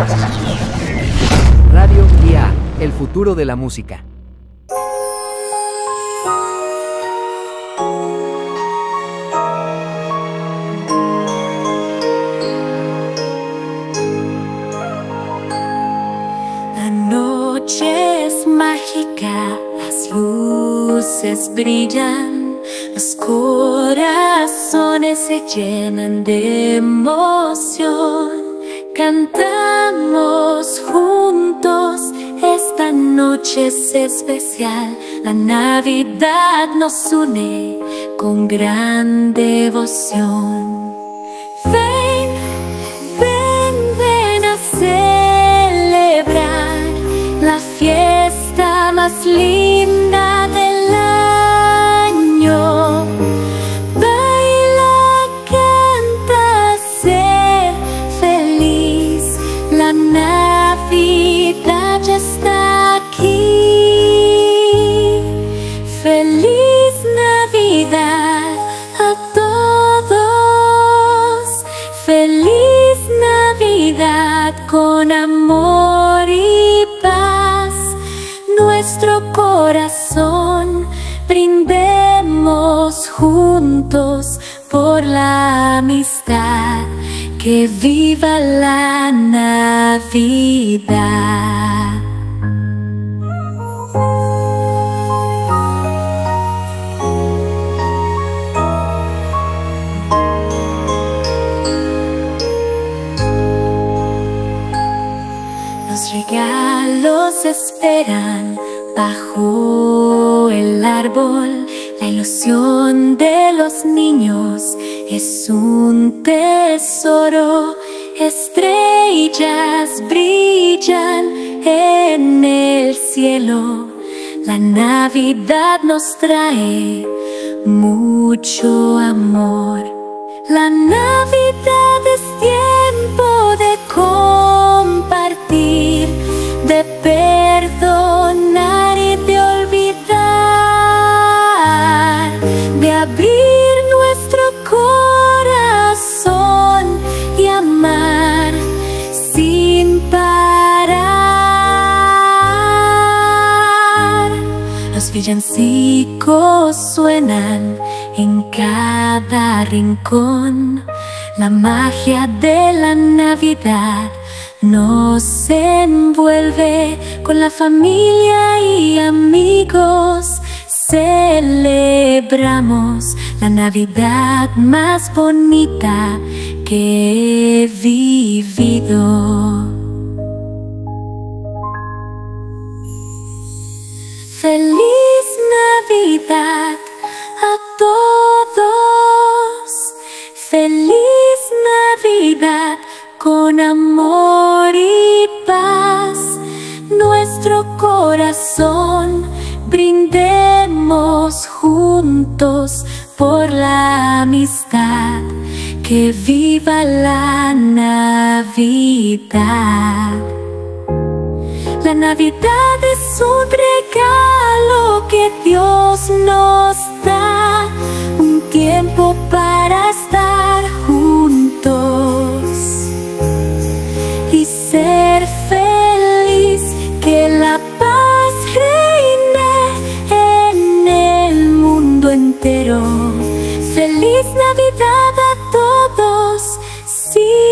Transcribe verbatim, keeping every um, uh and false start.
Radio I A, el futuro de la música. La noche es mágica, las luces brillan, los corazones se llenan de emoción. Cantamos juntos, esta noche es especial. La Navidad nos une con gran devoción. Ven, ven, ven a celebrar la fiesta más linda del año. Baila, canta, sé feliz. La Navidad ya está aquí. Feliz Navidad a todos. Feliz Navidad con amor y paz. Nuestro corazón brindemos juntos por la amistad. Que viva la Navidad. Los regalos esperan bajo el árbol. La ilusión de los niños es un tesoro. Estrellas brillan en el cielo. La Navidad nos trae mucho amor. La Navidad es tiempo de compartir, de perdonar y de olvidar, de abrir nuestro corazón y amar sin parar. Los villancicos suenan en cada rincón. La magia de la Navidad nos envuelve. Con la familia y amigos celebramos la Navidad más bonita que he vivido. Feliz Navidad a todos. Feliz Navidad con amor y paz. Nuestro corazón brindemos juntos por la amistad. Que viva la Navidad. La Navidad es un regalo que Dios nos da, un tiempo para estar juntos y ser feliz. Que la paz reine en el mundo entero. Feliz Navidad a todos. Sí.